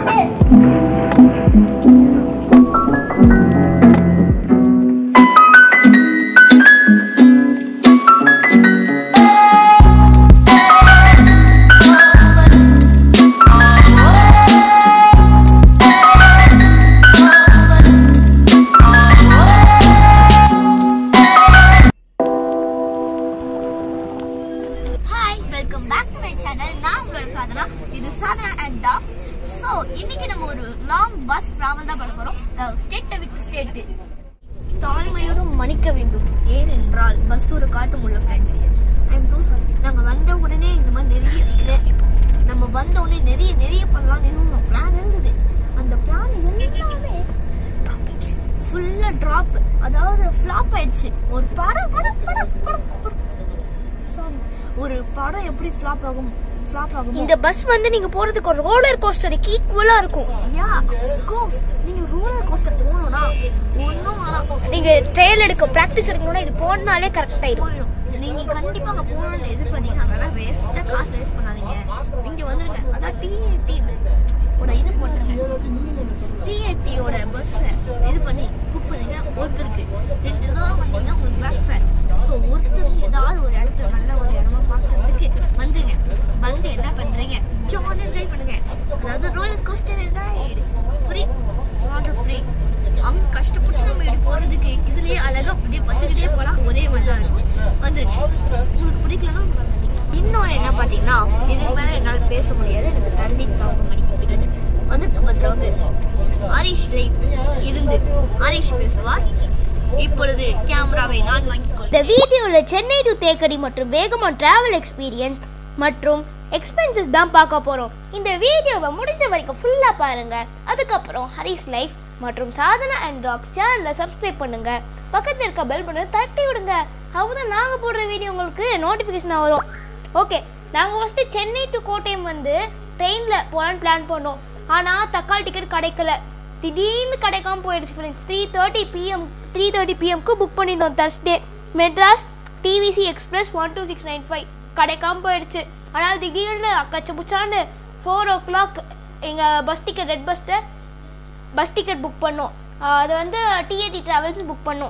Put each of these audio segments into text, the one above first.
Welcome back to my channel. நான் உங்களோட சாதனா. இது சாதனா and dogs. So இன்னைக்கு நம்ம ஒரு long bus travel தான் பண்ண போறோம். ஸ்டேட்டை விட்டு ஸ்டேட். தாழ்மையோடு மன்னிக்க வேண்டும். ஏனென்றால் பஸ் டூரை காட்ட முடியல friends. I am so sorry. நாங்க வந்த உடனே இந்த மாதிரி நிறைய நம்ம வந்த உடனே நிறைய பண்ணலாம்னு இருந்தோம். பிளான் இருந்தது. அந்த பிளான் எல்லாமே ஃபுல்லா டிராப். அதாவது ஃப்ளாப் ஆயிடுச்சு. ஒரு படம் ஒரு படம் எப்படி ஃப்ளாப் ஆகும் இந்த பஸ் வந்து நீங்க போறதுக்கு ஒரு ரோலர் கோஸ்டருக்கு ஈக்குவலா இருக்கும். யா கோஸ் நீங்க ரோலர் கோஸ்டர் போணும்னா ஒண்ணும் ஆனா நீங்க ட்ரையல் எடுக்க பிராக்டிஸ் எடுக்கணும்னா இது போனாலே கரெக்ட் ஆயிடும். நீங்க கண்டிப்பா அங்க போகணும்னு எதிர்பார்த்தீங்க அதனால வேஸ்டா காசு வேஸ்ட் பண்ணாதீங்க. இங்க வந்துருங்க. அதான் டிஏடி ஓட இது போட்டுருங்க. டிஏடி ஓட பஸ் இது பண்ணி புக் பண்ணுங்க. ஒருத்தருக்கு 2 தூரம் வந்தீங்கன்னா உங்களுக்கு பேக் ஃபேர். ஸோ ஒருத்தர் ஏதாவது ஒரு இடத்துல நல்ல ஒரு இடமா பார்க்கறதுக்கு வந்துருங்க. வந்து என்ன பண்றீங்க ஜாலியாக என்ஜாய் பண்ணுங்க. அதாவது roller coaster ride free water free. அங்க கஷ்டப்பட்டு நம்ம இப்படி போறதுக்கு இதுலயே அழகா அப்படியே பத்துக்கிட்டே போலாம். ஒரே மாதிரி தான் இருக்கும். வந்துருங்க. உங்களுக்கு பிடிக்கலன்னா இன்னொரு என்ன பாத்தீங்கன்னா இதுக்கு மேல என்னால் பேச முடியாது. எனக்கு தண்ணி தாங்க மணிக்கிறது வந்துருக்கு. பத்திரவாங்க ஹரிஷ் லைஃப் இருந்து ஹரிஷ் பேசுவார். இப்பொழுது கேமராவை நான் வாங்கிக்கொள். இந்த வீடியோல சென்னை டு தேக்கடி மற்றும் வேகமான் டிராவல் எக்ஸ்பீரியன்ஸ் மற்றும் எக்ஸ்பென்சஸ் தான் பார்க்க போறோம். இந்த வீடியோவை முடிஞ்ச வரைக்கும் ஃபுல்லா பாருங்க. அதுக்கப்புறம் ஹரிஸ் லைஃப் மற்றும் சாதனா அண்ட் டாக்ஸ் சேனலை சப்ஸ்கிரைப் பண்ணுங்க. பக்கத்தில் இருக்க பெல் பட்டனை தட்டி விடுங்க. அப்பதான் நாங்க போடுற வீடியோ உங்களுக்கு நோட்டிஃபிகேஷன் வரும். ஓகே, நாங்க ஃபர்ஸ்ட் சென்னை டு கோட்டயம் வந்து ட்ரெயின்ல போலான்னு பிளான் பண்ணோம். ஆனா தக்காளி டிக்கெட் கிடைக்கல. திடீர்னு கிடைக்காம போயிடுச்சு ஃப்ரெண்ட்ஸ். 3:30 PM புக் பண்ணியிருந்தோம் தர்ஸ்டே. மெட்ராஸ் டிவிசி எக்ஸ்பிரஸ் 12695 கிடைக்காம போயிடுச்சு. ஆனால் திடீர்னு அக்கச்ச புச்சான்னு 4 o'clock எங்கள் bus ticket red bus ticket book பண்ணோம். அது வந்து டிஏடி ட்ராவல்ஸ் புக் பண்ணோம்.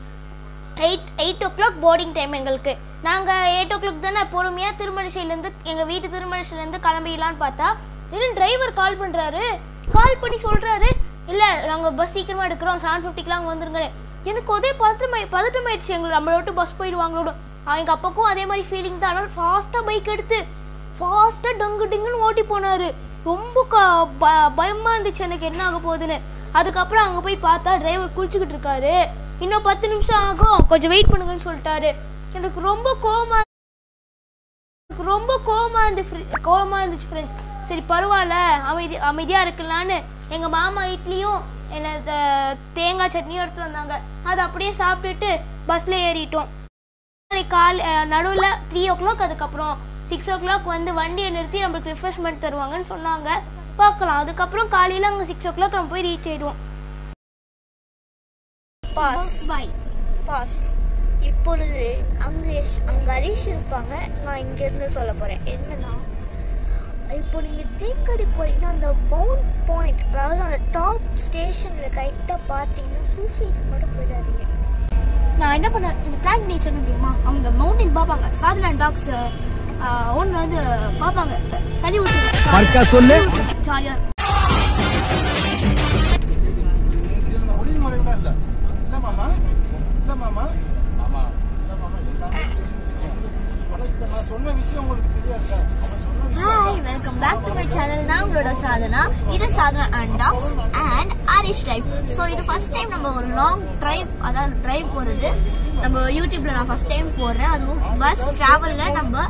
8 o'clock போர்டிங் டைம் எங்களுக்கு. நாங்கள் 8 o'clock தானே பொறுமையாக திருமணிசையிலேருந்து எங்கள் வீட்டு திருமணிசையிலேருந்து கிளம்பிடலான்னு பார்த்தா இன்னும் டிரைவர் கால் பண்ணுறாரு. கால் பண்ணி சொல்கிறாரு, இல்லை நாங்கள் பஸ் சீக்கிரமாக எடுக்கிறோம் 7:50 அங்கே வந்துருங்க. எனக்கு ஒரே பதட்டமாயிடுச்சு. எங்களுக்கு நம்மளை விட்டு பஸ் போயிடுவாங்களோட. எங்கள் அப்பாவுக்கும் அதே மாதிரி ஃபீலிங் தான். அதனால் ஃபாஸ்ட்டாக பைக் எடுத்து ஃபாஸ்ட்டாக டிங்குன்னு ஓட்டி போனார். ரொம்ப பயமாக இருந்துச்சு எனக்கு என்ன ஆக போகுதுன்னு. அதுக்கப்புறம் அங்கே போய் பார்த்தா டிரைவர் குளிச்சுக்கிட்டு இருக்காரு. இன்னும் 10 நிமிஷம் ஆகும், கொஞ்சம் வெயிட் பண்ணுங்கன்னு சொல்லிட்டாரு. எனக்கு ரொம்ப கோவமாக இருந்துச்சு ஃப்ரெண்ட்ஸ். சரி பரவாயில்ல அமைதியாக இருக்கலான்னு எங்கள் மாமா இட்லியும் என்ன தேங்காய் சட்னியும் எடுத்து வந்தாங்க. அதை அப்படியே சாப்பிட்டுட்டு பஸ்ஸில் ஏறிட்டோம். நடுவில் 3 o'clock அதுக்கப்புறம் 6 o'clock வந்து வண்டியை நிறுத்தி நம்மளுக்கு ரிஃப்ரெஷ்மெண்ட் தருவாங்கன்னு சொன்னாங்க. பார்க்கலாம். அதுக்கப்புறம் காலையில் அங்கே 6 o'clock நம்ம போய் ரீச் ஆயிடுவோம். பாஸ் இப்பொழுது அங்கே ஹரிஷ் இருப்பாங்க. நான் இங்கேருந்து சொல்ல போகிறேன் என்னன்னா, இப்போ நீங்கள் தேக்கடி போகிறீங்கன்னா அந்த மவுண்ட் பாயிண்ட், அதாவது அந்த டாப் ஸ்டேஷனில் கரெக்டாக பார்த்தீங்கன்னா சூசைட் மட்டும் போயிடாதீங்க. நான் என்ன பண்ணேன், இந்த பிளான் பண்ணி சொன்ன தெரியுமா, அவங்க மவுண்டன் பார்ப்பாங்க. சாதனா அண்ட் டாக்ஸ் ஓனர் வந்து பார்ப்பாங்க. தள்ளி விட்டுருங்க ஜாலியாக. Hi, welcome back to my channel. நான் உங்களோட சாதனா. இது Sadhana and talks and Harish life. So இது ஃபர்ஸ்ட் டைம் நம்ம ஒரு லாங் டிரைவ், அதாவது டிரைவ் போகிறது நம்ம யூடியூப்ல நான் ஃபர்ஸ்ட் டைம் போடுறேன். அதுவும் பஸ் டிராவல்ல நம்ம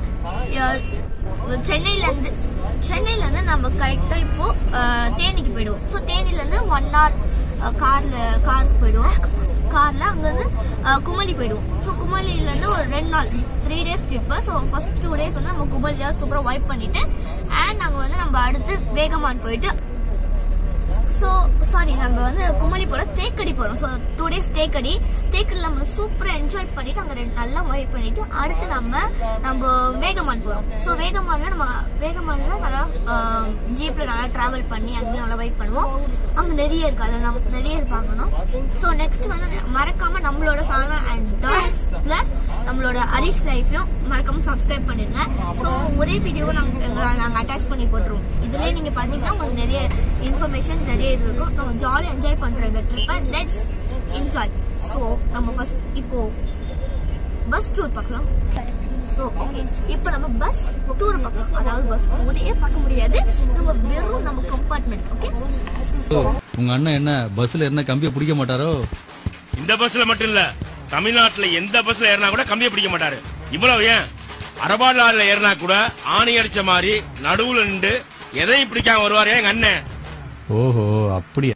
சென்னையிலேருந்து நம்ம கரெக்டாக இப்போ தேனிக்கு போயிடுவோம். ஸோ தேனிலேருந்து 1 hour காருக்கு போயிடுவோம். காரில் அங்கேருந்து குமளி போயிடுவோம். ஸோ குமளியிலேருந்து ஒரு 2 நாள் 3 days trip. So first 2 days வந்து நம்ம குமளியாக சூப்பராக வைப் பண்ணிட்டு அண்ட் அங்கே வந்து நம்ம அடுத்து வேகமான் போயிட்டு ஸோ சாரி நம்ம வந்து குமளி போல தேக்கடி போறோம். ஸோ 2 days தேக்கடியில் நம்ம சூப்பரா என்ஜாய் பண்ணிட்டு அங்க நல்லா வைப் பண்ணிட்டு அடுத்து நம்ம வேகமான் போறோம். ஸோ வேகமான்ல நல்லா ஜீப்ல நல்லா டிராவல் பண்ணி அங்கேயும் நல்லா வைப் பண்ணுவோம். அங்க நிறைய இருக்கு, அதை நம்ம நிறைய பார்க்கணும். ஸோ நெக்ஸ்ட் வந்து மறக்காம நம்மளோட சாதனா அண்ட் டான்ஸ் பிளஸ் நம்மளோட ஹரிஷ் லைஃபையும் மறக்காம சப்ஸ்கிரைப் பண்ணிருங்க. ஸோ ஒரே வீடியோவை நாங்கள் அட்டாச் பண்ணி போட்டுருவோம். இதுலயே நீங்க பாத்தீங்கன்னா உங்களுக்கு நிறைய இன்ஃபர்மேஷன் நிறைய இருக்கும். நம்ம ஜாலியா என்ஜாய் பண்ற இந்த ட்ரிப்பை லெட்ஸ் என்ஜாய். ஸோ நம்ம ஃபர்ஸ்ட் இப்போ பஸ் டூர் பார்க்கலாம். ஸோ ஓகே, இப்போ நம்ம பஸ் டூர் பார்க்கலாம். அதாவது பஸ் டூரே பார்க்க முடியாது, நம்ம வெறும் நம்ம கம்பார்ட்மெண்ட். ஓகே, உங்க அண்ணன் என்ன பஸ்ல என்ன கம்பியை பிடிக்க மாட்டாரோ? இந்த பஸ்ல மட்டும் இல்ல, தமிழ்நாட்டுல எந்த பஸ்ல ஏறினா கூட கம்பியை பிடிக்க மாட்டாரு. இவ்வளவு ஏன் அரபாடுல ஏறினா கூட ஆணி அடிச்ச மாதிரி நடுவுல நின்று எதையும் பிடிக்காம வருவாரு எங்க அண்ணன். ஓஹோ, அப்படியா?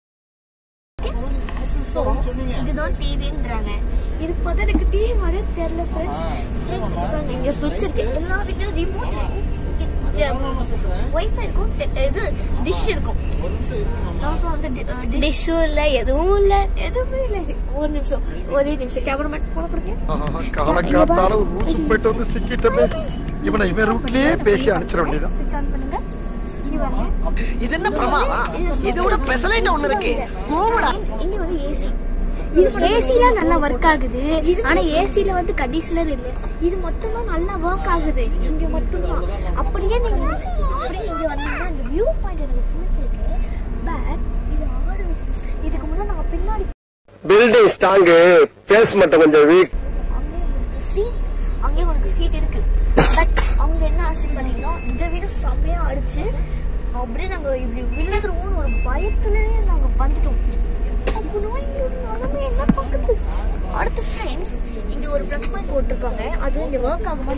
ஸோ இதுதான் டிவின்றாங்க. இது பார்த்தா எனக்கு டிவி மாதிரி தெரியல ஃப்ரெண்ட்ஸ். இங்க ஸ்விட்ச் இருக்கு, எல்லா வீட்லயும் ரிமோட் இருக்கும், வைஃபை இருக்கும், இது டிஷ் இருக்கும். டிஷ்ஷும் இல்ல, எதுவும் இல்ல, எதுவுமே இல்லை. ஒரே நிமிஷம் கேமராமேன் போன கொடுங்க. காலகாத்தால ஒரு ரூட் போயிட்டு வந்து சிக்கிட்டமே இவனை இவன் ரூட்லயே பேசி அனுப்பிச்சிட வேண்டியதான். ஸ்விட்ச் ஆன் பண்ணுங்க. இது என்ன பிரமாவா? இதோட ஸ்பெஷலைட் ஒண்ணு இருக்கு. கோவடா. இங்க வந்து ஏசி. ஏசிலாம் நல்லா ஒர்க் ஆகுது. ஆனா ஏசில வந்து கண்டிஷனர் இல்ல. இது மட்டும் தான் நல்லா ஒர்க் ஆகுது. இங்க மட்டும் தான். அப்படியே நீங்க இங்க வந்தீங்கன்னா இந்த வியூ பாயிண்ட் எனக்கு பிடிச்சிருக்கு. பட் இது ஆடுது. இதுக்கு முன்னாடி நாங்க பின்னாடி பில்டிங் ஸ்ட்ராங், பேஸ் மட்டும் கொஞ்சம் வீக். அங்கே உங்களுக்கு சீட் இருக்கு. பட் அவங்க என்ன ஆச்சுன்னு பாத்தீங்கன்னா இந்த வீடு செம்மையா அடிச்சு அப்படியே நாங்க இப்படி விழுந்துருவோம்னு ஒரு பயத்துல நாங்க வந்துட்டோம். என்ன பக்கத்து அடுத்த ஃப்ரெண்ட்ஸ் இங்க ஒரு பிளக் பாயிண்ட் போட்டிருக்காங்க. அது இங்க ஒர்க் ஆகுமா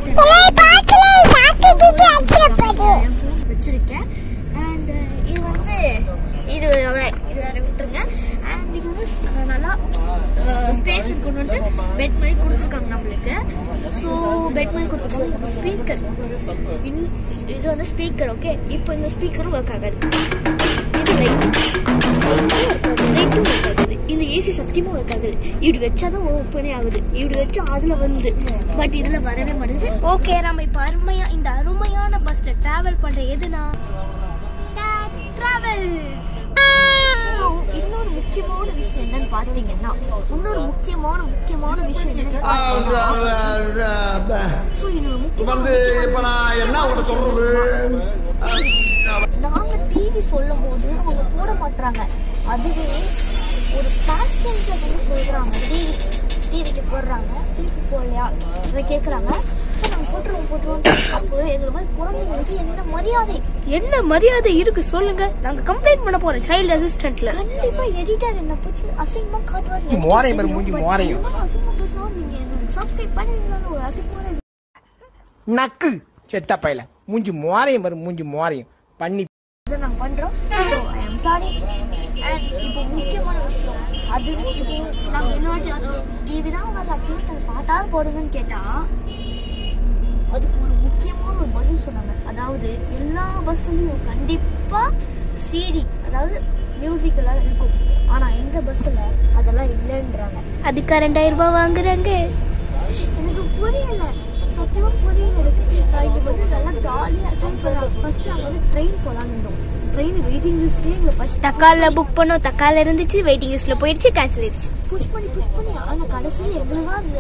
வச்சிருக்கேன். அண்ட் இது வந்து இது விட்டுருங்க. அண்ட் இது வந்து நல்லா ஸ்பேஸ் இருக்கணும்ட்டு பெட் மாதிரி கொடுத்துருக்காங்க நம்மளுக்கு. ஸோ பெட் மாதிரி கொடுத்துருக்காங்க. ஸ்பீக்கர் இது வந்து ஸ்பீக்கர். ஓகே, இப்போ இந்த ஸ்பீக்கரும் ஒர்க் ஆகாது. இது லைட்டும் ஒர்க் ஆகுது. இந்த ஏசி சத்தியமா ஒர்க் ஆகுது. இப்படி வச்சாதான் ஓப்பனே ஆகுது. இப்படி வச்சா அதுல வந்து பட் இதுல வரவே மாட்டேங்குது. ஓகே, நம்ம இப்ப இந்த அருமையான பஸ்ல டிராவல் பண்ற எதுனா டிராவல். இன்னொரு முக்கியமான விஷயம் என்னன்னு பாத்தீங்கன்னா முக்கியமான விஷயம் என்னன்னு நாங்க டிவி சொல்லும் போது அவங்க போட மாட்டாங்க. அதுவே ஒரு பேசஞ்சர் வந்து சொல்றாங்க டிவிக்கு போடுறாங்க, டிவிக்கு போடலையா கேக்குறாங்க. நாங்க போட்டுருவோம். அப்போ எங்களை மாதிரி குழந்தைங்களுக்கு என்ன மரியாதை இருக்கு சொல்லுங்க. நாங்க கம்ப்ளைண்ட் பண்ண போறோம் சைல்டு அசிஸ்டன்ட்ல. கண்டிப்பா எடிட்டர் என்ன போச்சு அசிங்கமா காட்டுவாரு. அசிங்கமா பேசினா நீங்க எனக்கு சப்ஸ்கிரைப் பண்ணுவீங்களான்னு ஒரு அசிங்கமான நக்கு செத்த பையல மூஞ்சி மோரையும் பண்ணி இதை நாங்க பண்றோம். So I am sorry. And இப்போ முக்கியமான விஷயம் அது இப்போ நாங்க இன்னொரு டிவி தான் வந்து அட்லீஸ்ட் அது பாட்டாவது போடுங்கன்னு கேட்டா அதுக்கு ஒரு முக்கியமான ஒரு பதில் சொன்னாங்க. அதாவது எல்லா பஸ்லயும் கண்டிப்பா சிடி அதாவது மியூசிக் எல்லாம் இருக்கும். ஆனா இந்த பஸ்ல அதெல்லாம் இல்லைன்றாங்க. அதுக்கு 2000 ரூபாய் வாங்குறாங்க. எனக்கு புரியல, சத்தியமா புரியல. இங்க வந்து நல்லா ஜாலியா என்ஜாய் பண்ணலாம். ஃபர்ஸ்ட் நாங்க வந்து ட்ரெயின் போலான்னு இருந்தோம். ட்ரெயின் வெயிட்டிங் லிஸ்ட்லயே எங்களை ஃபர்ஸ்ட் தக்கால புக் பண்ணோம். தக்கால இருந்துச்சு, வெயிட்டிங் லிஸ்ட்ல போயிடுச்சு, கேன்சல் ஆயிடுச்சு. புஷ் பண்ணி ஆனா கடைசியில் எங்களுக்கு அந்த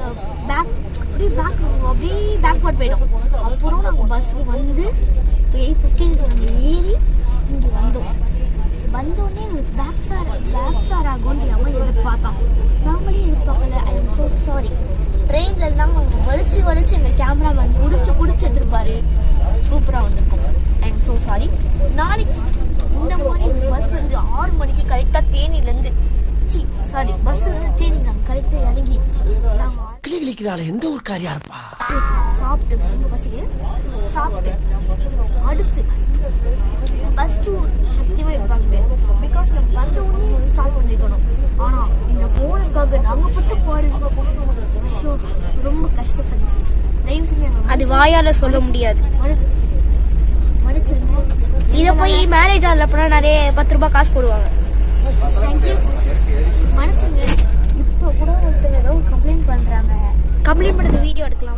அப்படியே பேக்வர்ட் போயிடும். அப்புறம் நாங்க பஸ்ஸுக்கு வந்து 8:15 நாங்க ஏறி இங்க வந்தோடனே எங்களுக்கு பேக் சார் ஆகும்னு நம்ம எதிர்பார்த்தோம். நாங்களே எதிர்பார்க்கல. I am so sorry. ட்ரெயின்ல இருந்தாங்க வலிச்சு எங்க கேமராமேன் புடிச்சு எடுத்துருப்பாரு. சூப்பரா வந்திருக்கும். I am so sorry. நாளைக்கு இந்த மாதிரி ஒரு பஸ் வந்து 6 மணிக்கு கரெக்டா தேனியிலேருந்து பஸ் வந்து தேனி நாங்க கரெக்டா இறங்கி நாங்க கிளிக்கிறாள். எந்த ஒரு காரியா இருப்பா சாப்பிட்டு ரொம்ப பசிக்கு சாப்பிட்டு அடுத்து பஸ் டூர் சத்தியமா இருப்பாங்க. பிகாஸ் நம்ம வந்த உடனே ஸ்டார்ட் பண்ணிக்கணும். ஆனா இந்த போனுக்காக நாங்க பட்டு பாடுங்க. ஸோ ரொம்ப கஷ்டம் ஃப்ரெண்ட்ஸ். தயவு செஞ்சு அது வாயால சொல்ல முடியாது. மன்னிச்சிருங்க. இதை போய் மேரேஜ் ஆகல போனா நிறைய 10 ரூபாய் காசு போடுவாங்க. மனுச்சுங்க இப்போ கூட ஒருத்தர் ஏதோ கம்ப்ளைண்ட் பண்றாங்க. கம்ப்ளைண்ட் பண்ணது வீடியோ எடுக்கலாம்.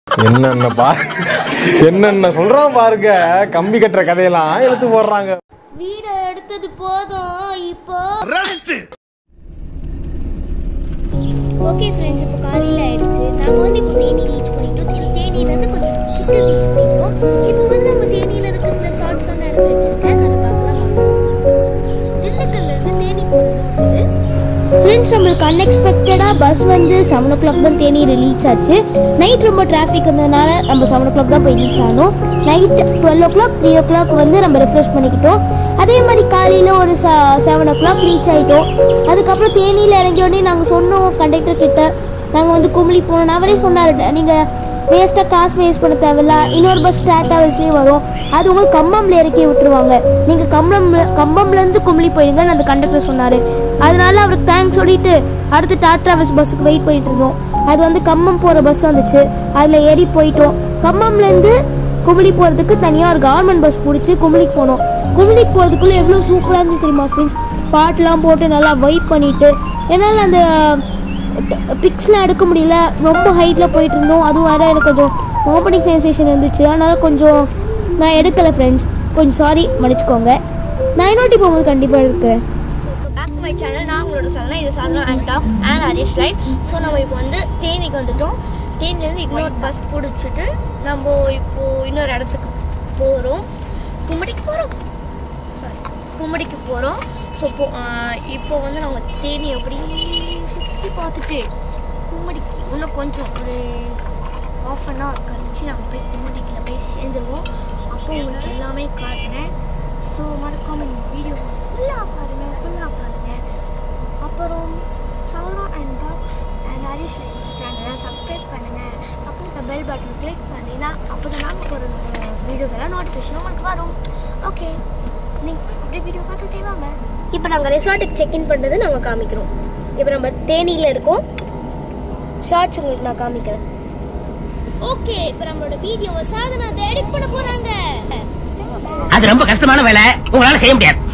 என்னென்ன சொல்றான் பாருங்க. கம்பி கட்டுற கதையெல்லாம் எடுத்து போடுறாங்க. வீடியோ எடுத்தது போதும். இப்போ ஓகே ஃப்ரெண்ட்ஸ், இப்போ காலையில் ஆயிடுச்சு. நாங்கள் வந்து இப்போ தேனி ரீச் பண்ணிட்டோம். தேனியிலேருந்து கொஞ்சம் கிட்ட ரீச் பண்ணிட்டோம். இப்போ வந்து நம்ம தேனியில் இருக்க சில ஷார்ட்ஸ் ஒன்று எடுத்து வச்சுருக்கேன், அதை பார்க்கலாம். திண்டுக்கல்லேருந்து தேனி போகிறது ஃப்ரெண்ட்ஸ். நம்மளுக்கு அன்எக்ஸ்பெக்டடாக பஸ் வந்து 7 o'clock தான் தேனி ரீச் ஆச்சு. நைட் ரொம்ப டிராஃபிக் இருந்ததுனால நம்ம 7 o'clock தான் போய் ரீச் ஆனோம். நைட் 12 o'clock 3 o'clock வந்து நம்ம ரெஃப்ரெஷ் பண்ணிக்கிட்டோம். அதே மாதிரி காலையில் ஒரு 7 o'clock ரீச் ஆகிட்டோம். அதுக்கப்புறம் தேனியில் இறங்கியோடனே நாங்கள் சொன்னோம் கண்டக்டர் கிட்ட, நாங்கள் வந்து குமிளி போனோம். அவரே சொன்னார், நீங்கள் வேஸ்ட்டாக காசு வேஸ்ட் பண்ண தேவையில்ல, இன்னொரு பஸ் டிராவல்ஸ்லேயே வரும், அது உங்களுக்கு கம்பம்ல இறக்கி விட்டுருவாங்க, நீங்கள் கம்பம்லேருந்து குமிளி போயிடுங்கன்னு அந்த கண்டக்டர் சொன்னார். அதனால அவருக்கு தேங்க்ஸ் சொல்லிட்டு அடுத்து டிராவல்ஸ் பஸ்ஸுக்கு வெயிட் பண்ணிட்டு இருந்தோம். அது வந்து கம்பம் போகிற பஸ் வந்துச்சு, அதில் ஏறி போயிட்டோம். கம்பம்லேருந்து குமிளி போகிறதுக்கு தனியாக ஒரு கவர்மெண்ட் பஸ் பிடிச்சி குமிளிக்கு போனோம். குமிளிக்கு போகிறதுக்குள்ளே எவ்வளோ சூப்பராக இருந்துச்சு தெரியுமா ஃப்ரெண்ட்ஸ். பாட்டெலாம் போட்டு நல்லா வைப் பண்ணிவிட்டு, என்னால் அந்த பிக்ஸ்லாம் எடுக்க முடியல, ரொம்ப ஹைட்டில் போயிட்டு இருந்தோம். அதுவும் வேறு எனக்கு கொஞ்சம் வாமிட்டிங் சென்சேஷன் இருந்துச்சு, அதனால் கொஞ்சம் நான் எடுக்கலை ஃப்ரெண்ட்ஸ், கொஞ்சம் சாரி மன்னிச்சுக்கோங்க. நான் இன்னொட்டி போகும்போது கண்டிப்பாக எடுக்கிறேன். Back to my channel. நான் உங்களோட சேனல் இது Sadhana and talks and Harish life. So நம்ம இப்போ வந்து தேனிக்கு வந்துட்டோம். தேனிலேருந்து இன்னொரு பஸ் பிடிச்சிட்டு நம்ம இப்போது இன்னொரு இடத்துக்கு போகிறோம். கும்படிக்கு போகிறோம். ஸோ இப்போ வந்து நாங்கள் தேனி எப்படி சுற்றி பார்த்துட்டு கும்படிக்கு இன்னும் கொஞ்சம் ஒரு ½ an hour கழிச்சு நாங்கள் போய் கும்படிக்கில் போய் சேர்ந்துருவோம். அப்போ உங்களுக்கு எல்லாமே காட்டுறேன். ஸோ மறக்காமல் இந்த வீடியோ ஃபுல்லாக பாருங்கள். அப்புறம் Sadhana and talks and Harish life சேனலை சப்ஸ்கிரைப் பண்ணுங்கள். பக்கத்தில் பெல் பட்டன் கிளிக் பண்ணினா அப்போ தான் நாங்கள் ஒரு வீடியோஸ் எல்லாம் நோட்டிஃபிகேஷன் உங்களுக்கு வரும். ஓகே, நீங்கள் அப்படியே வீடியோ பார்த்துட்டே வாங்க. இப்போ நாங்கள் ரெசார்ட்டுக்கு செக்இன் பண்ணுறது நாங்கள் காமிக்கிறோம். இப்போ நம்ம தேனியில் இருக்கோம். ஷார்ட்ஸ் உங்களுக்கு நான் காமிக்கிறேன். ஓகே, இப்போ நம்மளோட வீடியோவை சாதனா எடிட் பண்ண போகிறாங்க. அது ரொம்ப கஷ்டமான வேலை, உங்களால செய்ய முடியாது.